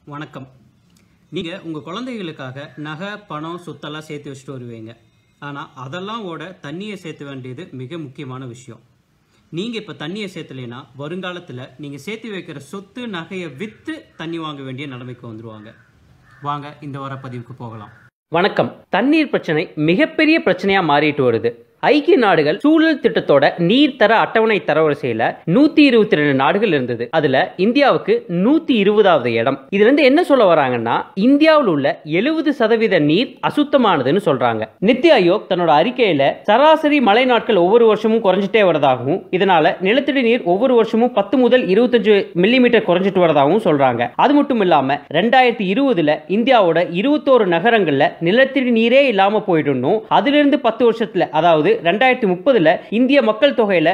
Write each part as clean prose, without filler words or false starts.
வணக்கம். நீங்கள் உங்கள் குழந்தைகளுக்காக நகை, பணம், சொத்தெல்லாம் சேர்த்து வச்சுட்டு வருவீங்க. ஆனால் அதெல்லாம் ஓட தண்ணியை சேர்த்து வேண்டியது மிக முக்கியமான விஷயம். நீங்கள் இப்போ தண்ணியை சேர்த்துலைன்னா வருங்காலத்தில் நீங்கள் சேர்த்து வைக்கிற சொத்து நகையை விற்று தண்ணி வாங்க வேண்டிய நிலைமைக்கு வந்துடுவாங்க. வாங்க இந்த வார பதிவுக்கு போகலாம். வணக்கம். தண்ணீர் பிரச்சனை மிகப்பெரிய பிரச்சனையாக மாறிட்டு வருது. ஐக்கிய நாடுகள் சூழல் திட்டத்தோட நீர் தர அட்டவணை தரவரிசையில 122 நாடுகள் இருந்தது. அதுல இந்தியாவுக்கு 120வது இடம். இதுல இருந்து என்ன சொல்ல வராங்கன்னா, இந்தியாவில் உள்ள 70% நீர் அசுத்தமானதுன்னு சொல்றாங்க. நித்தி ஆயோக் தன்னோட அறிக்கையில சராசரி மழை நாட்கள் ஒவ்வொரு வருஷமும் குறைஞ்சிட்டே வரதாகவும், இதனால நிலத்தடி நீர் ஒவ்வொரு வருஷமும் 10 முதல் 25 மில்லிமீட்டர் குறைஞ்சிட்டு வரதாகவும் சொல்றாங்க. அது மட்டும் இல்லாம 2020 இந்தியாவோட 21 நகரங்கள்ல நிலத்தடி நீரே இல்லாம போயிடணும். அதுல இருந்து 10 வருஷத்துல, அதாவது 2030 இந்திய மக்கள் தொகையில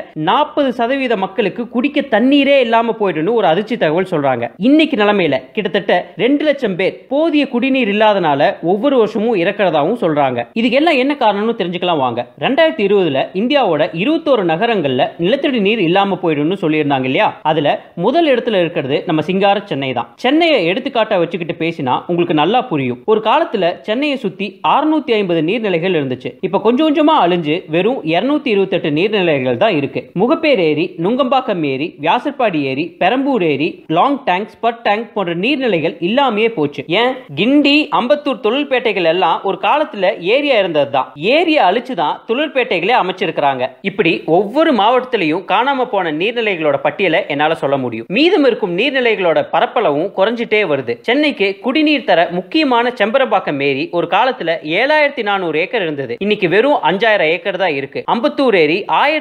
40% மக்களுக்கு குடிக்க தண்ணீரே இல்லாம போயிடுன்னு ஒரு அதிர்ச்சி தகவல் சொல்றாங்க. இன்னைக்கு நிலைமையில கிட்டத்தட்ட 2 லட்சம் பேர் போதிய குடிநீர் இல்லாதனால ஒவ்வொரு வருஷமும் இறக்கிறதாவும் சொல்றாங்க. இதுக்கு எல்லாம் என்ன காரணம்னு தெரிஞ்சுக்கலாம் வாங்க. 2020 இந்தியாவோட 21 நகரங்கள்ல நிலத்தடி நீர் இல்லாம போயிடுன்னு சொல்லியிருந்தாங்க இல்லையா? அதுல முதல் இடத்துல இருக்கிறது நம்ம சிங்கார சென்னை தான். சென்னையை எடுத்துக்காட்டா வச்சுக்கிட்டு பேசினா உங்களுக்கு நல்லா புரியும். ஒரு காலத்துல சென்னையை சுத்தி 650 நீர்நிலைகள் இருந்துச்சு. இப்ப கொஞ்சம் கொஞ்சமா அழிஞ்சு வெறும் 228 நீர்நிலைகள் தான் இருக்கு. முகப்பேர் ஏரி, நுங்கம்பாக்கம் ஏரி, வியாசர்பாடி ஏரி, பெரம்பூர் ஏரி, லாங் டேங்க், ஸ்பட் டேங்க் போன்ற நீர்நிலைகள் இல்லாமையே போச்சு. ஏன்? கிண்டி, அம்பத்தூர் தொழில்பேட்டைகள் எல்லாம் ஒரு காலத்துல ஏரியா இருந்தது தான். ஏரியா அழிச்சு தான் தொழில்பேட்டைகளே அமைச்சிருக்கிறாங்க. இப்படி ஒவ்வொரு மாவட்டத்திலையும் காணாம போன நீர்நிலைகளோட பட்டியலை என்னால சொல்ல முடியும். மீதம் இருக்கும் நீர்நிலைகளோட பரப்பளவும் குறைஞ்சிட்டே வருது. சென்னைக்கு குடிநீர் தர முக்கியமான செம்பரம்பாக்கம் ஏரி ஒரு காலத்துல 7400 ஏக்கர் இருந்தது. இன்னைக்கு வெறும் 5000 ஏக்கர் தான் இருக்கு. அம்பத்தூர் ஏரி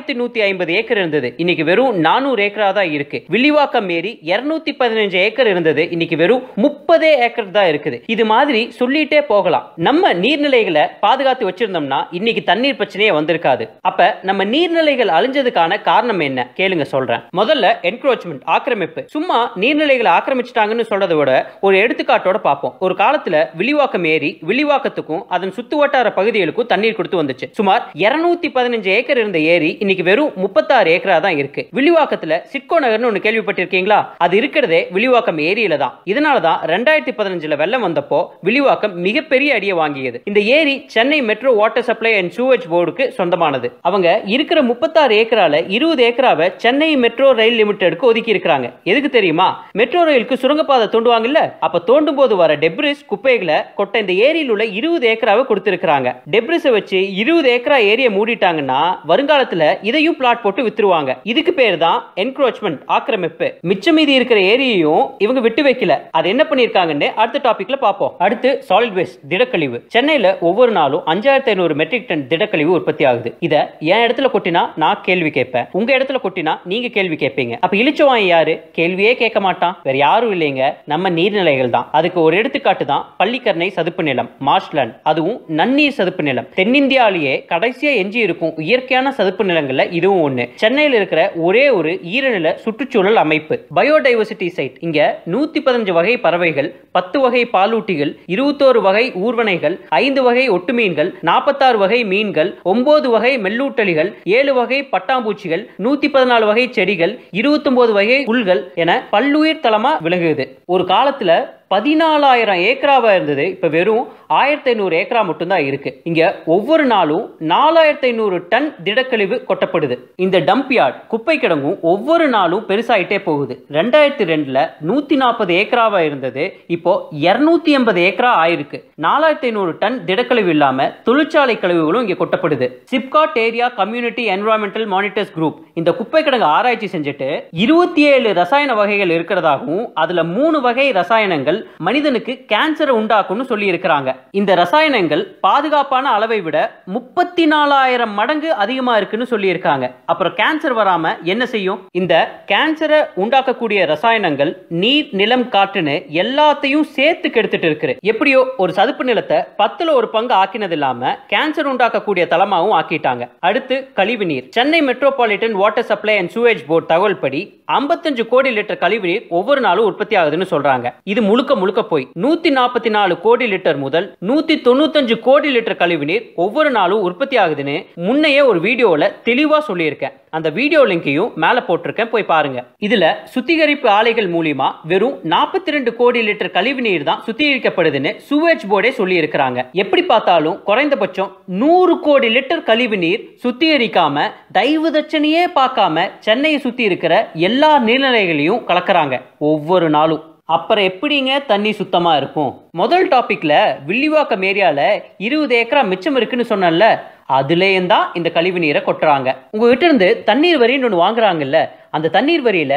1150 ஏக்கர் இருந்தது. இன்னைக்கு வெறும் 400 ஏக்கரா தான் இருக்கு. வில்லிவாக்கம் ஏரி 215 ஏக்கர் இருந்தது. இன்னைக்கு வெறும் 30 ஏக்கர் தான் இருக்குது. இது மாதிரி சொல்லிட்டே போகலாம். நம்ம நீர்நிலைகளை பாதுகாத்து வச்சிருந்தோம்னா இன்னைக்கு தண்ணீர் பிரச்சனையே வந்திருக்காது. அப்ப நம்ம நீர்நிலைகள் அழிஞ்சதுக்கான காரணம் என்ன கேளுங்க, சொல்றேன். முதல்ல என்க்ரோச்மென்ட், ஆக்கிரமிப்பு. சும்மா நீர்நிலைகளை ஆக்கிரமிச்சிட்டாங்கன்னு சொல்றதை விட ஒரு எடுத்துக்காட்டோட பார்ப்போம். ஒரு காலத்துல வில்லிவாக்கம் ஏரி வில்லிவாக்கத்துக்கும் அதன் சுத்துவட்டார பகுதிகளுக்கும் தண்ணீர் கொடுத்து வந்துச்சு. சுமார் 215 ஏக்கர் இருந்த ஏரி இன்னைக்கு வெறும் 36 ஏக்கரா தான் இருக்கு. வில்லிவாக்கத்துல சிட்கோ நகர்னு ஒன்னு கேள்விப்பட்டிருக்கீங்களா? அது இருக்கிறதே வில்லிவாக்கம் ஏரியில தான். இதனாலதான் 2015 வெள்ளம் வந்தப்போ வில்லிவாக்கம் மிகப்பெரிய அடியை வாங்கியது. இந்த ஏரி Chennai metro water supply and sewage போர்டுக்கு சொந்தமானது. அவங்க இருக்கிற 36 ஏக்கரால 20 ஏக்கராவை சென்னை மெட்ரோ ரயில் லிமிடெடுக்கு ஒதுக்கி இருக்காங்க. எதுக்கு தெரியுமா? மெட்ரோ ரயிலுக்கு சுரங்கப்பாதை தோண்டுவாங்கல்ல, அப்ப தோண்டும் போது வர டெப்ரிஸ், குப்பைகளை கொட்ட இந்த ஏரியில் உள்ள 20 ஏக்கராவை கொடுத்திருக்காங்க. டெப்ரிஸை வச்சு 20 ஏக்கரா ஏரியை மூடிட்டாங்கன்னா வருங்காலத்துல இதையும் பிளாட் போட்டு வித்துருவாங்க. இதுக்கு பேர் தான் என்க்ரோச்மென்ட், ஆக்கிரமிப்பு. மிச்சம் மீதி இருக்கிற ஏரியையும் இவங்க விட்டு வைக்கல. அது என்ன பண்ணிருக்காங்கன்னு அடுத்த டாபிக்ல பாப்போம். அடுத்து சாலிட் வேஸ்ட், திடக்கழிவு. சென்னையில ஒவ்வொரு நாளும் 5500 மெட்ரிக் டன் திடக்கழிவு உற்பத்தி ஆகுது. இத என் இடத்துல கொட்டினா நான் கேள்வி கேட்பேன், உங்க இடத்துல கொட்டினா நீங்க கேள்வி கேட்பீங்க. அப்ப இழிச்சவான் யாரு? கேள்வியே கேட்க மாட்டான். வேற யாரும் இல்லைங்க, நம்ம நீர்நிலைகள் தான். அதுக்கு ஒரு எடுத்துக்காட்டு தான் பள்ளிக்கரணை சதுப்பு நிலம், மார்ஷ்லாண்ட். அதுவும் நன்னீர் சதுப்பு நிலம். தென்னிந்தியாவிலேயே கடைசியா எஞ்சி இருக்கும் இயற்கையான சதுப்பு நிலங்கள்ல இதுவும் ஒண்ணு. சென்னையில் இருக்கிற ஒரே ஒரு ஈரநில சுற்றுச்சூழல் அமைப்பு, பயோடைவர்சிட்டி சைட். இங்க 115 வகை பறவைகள், 10 வகை பாலூட்டிகள், 21 வகை ஊர்வனைகள், 5 வகை ஒட்டுமீன்கள், 46 வகை மீன்கள், 9 வகை மெல்லூட்டலிகள், 7 வகை பட்டாம்பூச்சிகள், 114 வகை செடிகள், 29 வகை புல்கள் என பல்லுயிர் தளமா விளங்குது. ஒரு காலத்துல 14000 ஏக்கராவா இருந்தது. இப்ப வெறும் 1500 ஏக்கரா மட்டும்தான் இருக்கு. இங்க ஒவ்வொரு நாளும் 4500 டன் திடக்கழிவு கொட்டப்படுது. இந்த டம்ப் யார்ட், குப்பை கிடங்கும் ஒவ்வொரு நாளும் பெருசாயிட்டே போகுது. 2002 140 ஏக்கராவா இருந்தது. இப்போ 280 ஏக்கரா ஆயிருக்கு. 4500 டன் திடக்கழிவு இல்லாம தொழிற்சாலை கழிவுகளும் இங்க கொட்டப்படுது. SIPCOT area community environmental monitors group இந்த குப்பை கிடங்கு ஆராய்ச்சி செஞ்சுட்டு 27 ரசாயன வகைகள் இருக்கிறதாகவும், அதுல 3 வகை ரசாயனங்கள் மனிதனுக்கு கேன்சரை உண்டாக்கும்னு சொல்லி இருக்கிறாங்க. இந்த ரசாயனங்கள் பாதுகாப்பான அளவை விட 34000 மடங்கு அதிகமா இருக்குன்னு சொல்லி இருக்காங்க. அப்புறம் கேன்சர் வராம என்ன செய்யும்? இந்த கேன்சரை உண்டாக்கக்கூடிய ரசாயனங்கள் நீர், நிலம், காற்றுன்னு எல்லாத்தையும் சேர்த்து கெடுத்துட்டு இருக்கு. எப்படியோ ஒரு சதுப்பு நிலத்தை 10ல ஒரு பங்கு ஆக்கினது இல்லாம கேன்சர் உண்டாக்கக்கூடிய தளமாவும் ஆக்கிட்டாங்க. அடுத்து கழிவு நீர். Chennai metropolitan water supply and sewage board தகவல் படி 55 கோடி லிட்டர் கழிவு நீர் ஒவ்வொரு நாளும் உற்பத்தி ஆகுதுன்னு சொல்றாங்க. இது முழுக்க முழுக்க முழுக்க போய் 144 கோடி லிட்டர் முதல் 195 கோடி லிட்டர் கழிவுநீர் ஒவ்வொரு நாளும் உற்பத்தி ஆகுதுன்னு முன்னையே ஒரு வீடியோல தெளிவா சொல்லியிருக்கேன். அந்த வீடியோ லிங்கையும் மேல போட்டிருக்கேன், போய் பாருங்க. இதுல சுத்திகரிப்பு ஆலைகள் மூலியமா வெறும் 42 கோடி லிட்டர் கழிவு நீர் தான் சுத்திகரிக்கப்படுதுன்னு சுவேஜ் போர்டே சொல்லி இருக்கிறாங்க. எப்படி பார்த்தாலும் குறைந்தபட்சம் 100 கோடி லிட்டர் கழிவு நீர் சுத்திகரிக்காம தயவு தட்சணையே பார்க்காம சென்னையை சுத்தி இருக்கிற எல்லா நீர்நிலைகளையும் கலக்குறாங்க ஒவ்வொரு நாளும். அப்புறம் எப்படிங்க தண்ணி சுத்தமா இருக்கும்? முதல் டாபிக்ல வில்லிவாக்கம் ஏரியால 20 ஏக்கரா மிச்சம் இருக்குன்னு சொன்னல, அதுலேயும் தான் இந்த கழிவு நீரை கொட்டுறாங்க. உங்ககிட்ட இருந்து தண்ணீர் வரின்னு ஒன்று வாங்குறாங்கல்ல, அந்த தண்ணீர் வரியில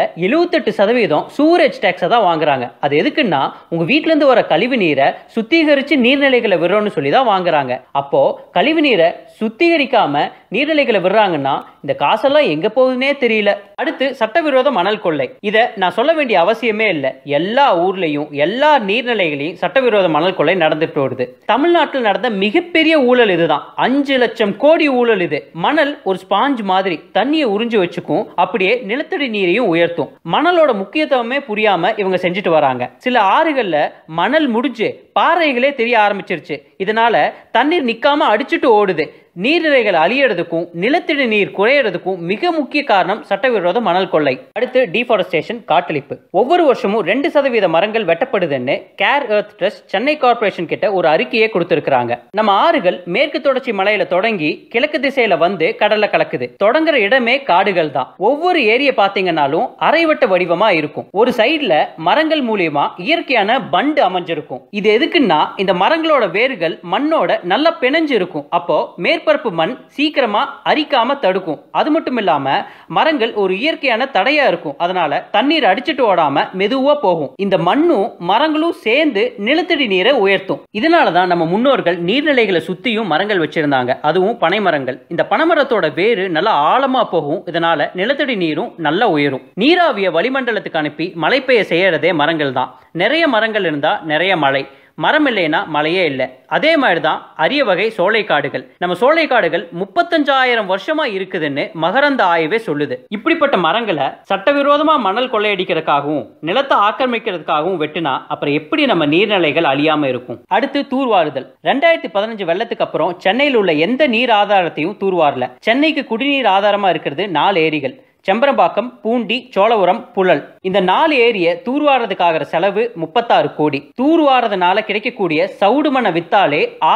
78% சூரேஜ் டேக்ஸை தான் வாங்குறாங்க. அது எதுக்குன்னா உங்க வீட்டுல இருந்து வர கழிவு நீரை சுத்திகரிச்சு நீர்நிலைகளை விடுறோம்னு சொல்லி தான் வாங்குறாங்க. அப்போ கழிவு நீரை சுத்திகரிக்காம நீர்நிலைகளை விடுறாங்கன்னா இந்த காசெல்லாம் எங்க போகுதுன்னே தெரியல. அடுத்து சட்டவிரோத மணல் கொள்ளை. இதை நான் சொல்ல வேண்டிய அவசியமே இல்லை. எல்லா ஊர்லயும் எல்லா நீர்நிலைகளையும் சட்டவிரோத மணல் கொள்ளை நடந்துட்டு வருது. தமிழ்நாட்டில் நடந்த மிகப்பெரிய ஊழல் இதுதான். 5 லட்சம் கோடி ஊழல் இது. மணல் ஒரு ஸ்பாஞ்ச் மாதிரி தண்ணியை உறிஞ்சு வச்சுக்கும், அப்படியே நிலத்தடி நீரையும் உயர்த்தும். மணலோட முக்கியத்துவமே புரியாம இவங்க செஞ்சுட்டு வராங்க. சில ஆறுகள்ல மணல் முடிஞ்சு பாறைகளே தெரிய ஆரம்பிச்சிருச்சு. இதனால தண்ணீர் நிக்காம அடிச்சுட்டு ஓடுது. நீர்நிலைகள் அழியறதுக்கும் நிலத்தடி நீர் குறையறதுக்கும் மிக முக்கிய காரணம் சட்டவிரோத மணல் கொள்ளை. அடுத்து டிஃபாரஸ்டேஷன், காட்டழிப்பு. ஒவ்வொரு வருஷமும் 2% மரங்கள் வெட்டப்படுதுன்னு Care Earth Trust Chennai corporation கிட்ட ஒரு அறிக்கையை கொடுத்திருக்காங்க. நம்ம ஆறுகள் மேற்கு தொடர்ச்சி மலையில தொடங்கி கிழக்கு திசையில வந்து கடல்ல கலக்குது. தொடங்குற இடமே காடுகள் தான். ஒவ்வொரு ஏரியை பாத்தீங்கன்னாலும் அரைவட்ட வடிவமா இருக்கும். ஒரு சைடுல மரங்கள் மூலியமா இயற்கையான பண்டு அமைஞ்சிருக்கும். இது எதுக்குன்னா இந்த மரங்களோட வேர்கள் மண்ணோட நல்லா பிணைஞ்சு இருக்கும். அப்போ மேற்பரப்பு மண் சீக்கிரமா அரிக்காம தடுக்கும். அது மட்டும் இல்லாம மரங்கள் ஒரு இயற்கையான தடையா இருக்கும். அதனால தண்ணீர் அடிச்சுட்டு ஓடாம மெதுவா போகும். இந்த மண்ணும் மரங்களும் சேர்ந்து நிலத்தடி நீரை உயர்த்தும். இதனாலதான் நம்ம முன்னோர்கள் நீர்நிலைகளை சுத்தியும் மரங்கள் வச்சிருந்தாங்க, அதுவும் பனை மரங்கள். இந்த பனைமரத்தோட வேறு நல்லா ஆழமா போகும். இதனால நிலத்தடி நீரும் நல்லா உயரும். நீராவிய வளிமண்டலத்துக்கு அனுப்பி மழை பெய்ய செய்யறதே மரங்கள் தான். நிறைய மரங்கள் இருந்தா நிறைய மழை, மரம் இல்லைன்னா மழையே இல்லை. அதே மாதிரிதான் அரிய வகை சோலைக்காடுகள். நம்ம சோலைக்காடுகள் 35,000 வருஷமா இருக்குதுன்னு மகரந்த ஆய்வே சொல்லுது. இப்படிப்பட்ட மரங்களை சட்டவிரோதமா மணல் கொள்ளையடிக்கிறதுக்காகவும் நிலத்தை ஆக்கிரமிக்கிறதுக்காகவும் வெட்டினா அப்புறம் எப்படி நம்ம நீர்நிலைகள் அழியாம இருக்கும்? அடுத்து தூர்வாறுதல். 2015 வெள்ளத்துக்கு அப்புறம் சென்னையில் உள்ள எந்த நீர் ஆதாரத்தையும் தூர்வாரல. சென்னைக்கு குடிநீர் ஆதாரமா இருக்கிறது 4 ஏரிகள்: செம்பரம்பாக்கம், பூண்டி, சோழவரம், புழல். இந்த 4 ஏரியை தூர்வாரதுக்காக செலவு 36 கோடி. தூர்வாரதுனால கிடைக்கக்கூடிய சவுடு மண்ணை வித்தாலே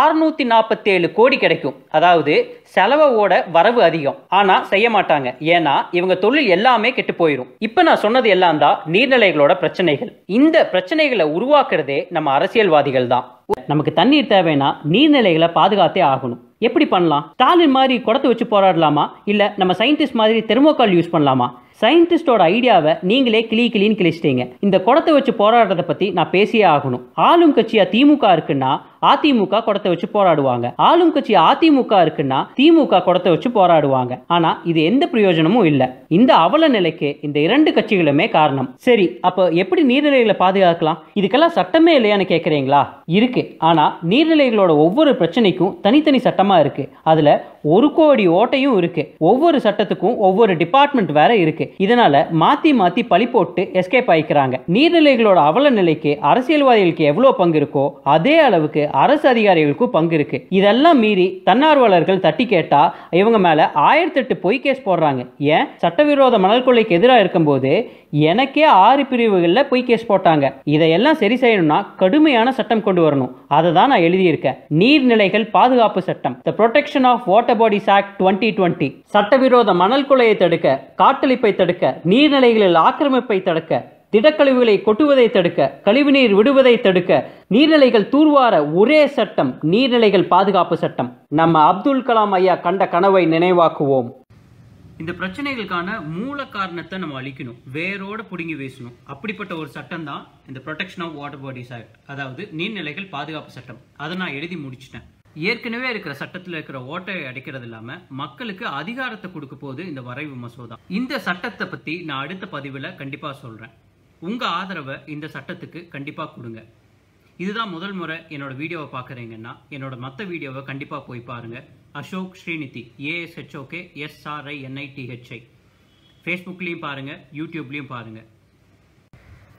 647 கோடி கிடைக்கும். அதாவது செலவோட வரவு அதிகம். ஆனா செய்ய மாட்டாங்க, ஏன்னா இவங்க தொழில் எல்லாமே கெட்டு போயிடும். இப்ப நான் சொன்னது எல்லாம் தான் நீர்நிலைகளோட பிரச்சனைகள். இந்த பிரச்சனைகளை உருவாக்குறதே நம்ம அரசியல்வாதிகள் தான். நமக்கு தண்ணீர் தேவைன்னா நீர்நிலைகளை பாதுகாத்தே ஆகணும். எப்படி பண்ணலாம்? ஸ்டாலின் மாதிரி குடத்தை வச்சு போராடலாமா, இல்ல நம்ம சயின்டிஸ்ட் மாதிரி தெர்மோகால் யூஸ் பண்ணலாமா? சயின்டிஸ்டோட ஐடியாவை நீங்களே கிளின்னு கிழிச்சிட்டீங்க. இந்த குடத்தை வச்சு போராடுறத பத்தி நான் பேசியே ஆகணும். ஆளும் கட்சியா திமுக இருக்குன்னா அதிமுக குடத்தை வச்சு போராடுவாங்க. ஆளும் கட்சி அதிமுக இருக்குன்னா திமுக குடத்தை வச்சு போராடுவாங்க. ஆனா இது எந்த பிரயோஜனமும் இல்ல. இந்த அவல நிலைக்கு இந்த 2 கட்சிகளுமே காரணம். சரி, அப்ப எப்படி நீர்நிலைகளை பாதுகாக்கலாம்? இதுக்கெல்லாம் சட்டமே இல்லையான்னு கேக்குறீங்களா? இருக்கு. ஆனா நீர்நிலைகளோட ஒவ்வொரு பிரச்சனைக்கும் தனித்தனி சட்டமா இருக்கு. அதுல 1 கோடி ஓட்டையும் இருக்கு. ஒவ்வொரு சட்டத்துக்கும் ஒவ்வொரு டிபார்ட்மெண்ட் வேற இருக்கு. இதனால மாத்தி மாத்தி பழி போட்டு எஸ்கேப் ஆயிக்கிறாங்க. நீர்நிலைகளோட அவல நிலைக்கு அரசியல்வாதிகளுக்கு எவ்வளவு பங்கு இருக்கோ அதே அளவுக்கு அரசு அதிகாரிகளுக்கும் பங்கு இருக்கு. இதெல்லாம் மீறி தன்னார்வலர்கள் தட்டி கேட்டா இவங்க மேல 1008 பொய் கேஸ் போடுறாங்க. ஏன்? சட்டவிரோத மணல் கொள்ளைக்கு எதிராக இருக்கும்போது எனக்கே 6 பிரிவுகள்ல பொய் கேஸ் போட்டாங்க. இதையெல்லாம் சரி செய்யணும்னா கடுமையான சட்டம் கொண்டு வரணும். அதை தான் நான் எழுதியிருக்கேன். நீர்நிலைகள் பாதுகாப்பு சட்டம், the protection of water bodies act 2020. சட்டவிரோத மணல் கொள்ளையை தடுக்க, காட்டழிப்பை தடுக்க, நீர்நிலைகளில் ஆக்கிரமிப்பை தடுக்க, திடக்கழிவுகளை கொட்டுவதை தடுக்க, கழிவுநீர் விடுவதை தடுக்க, நீர்நிலைகள் தூர்வார ஒரே சட்டம் நீர்நிலைகள் பாதுகாப்பு சட்டம். நம்ம அப்துல் கலாம் ஐயா கண்ட கனவை நினைவாக்குவோம். இந்த பிரச்சனைகளுக்கான மூல காரணத்தை நம்ம அழிக்கணும், வேரோட புடுங்கி வீசணும். அப்படிப்பட்ட ஒரு சட்டம் தான் இந்த protection of water bodies act, அதாவது நீர்நிலைகள் பாதுகாப்பு சட்டம். அதை நான் எழுதி முடிச்சிட்டேன். ஏற்கனவே இருக்கிற சட்டத்தில் இருக்கிற ஓட்டையை அடைக்கிறது இல்லாம மக்களுக்கு அதிகாரத்தை கொடுக்க போது இந்த வரைவு மசோதா. இந்த சட்டத்தை பத்தி நான் அடுத்த பதிவில் கண்டிப்பா சொல்றேன். உங்க ஆதரவை இந்த சட்டத்துக்கு கண்டிப்பா கொடுங்க. இதுதான் முதல் முறை என்னோட வீடியோவை பார்க்குறீங்கன்னா என்னோட மற்ற வீடியோவை கண்டிப்பாக போய் பாருங்க. Ashok Srinidhi, ASHOK SRINITHI. ஃபேஸ்புக்லேயும் பாருங்க, யூடியூப்லேயும் பாருங்க.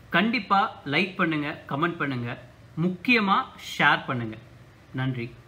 கண்டிப்பாக லைக் பண்ணுங்கள், கமெண்ட் பண்ணுங்கள், முக்கியமாக ஷேர் பண்ணுங்கள். நன்றி.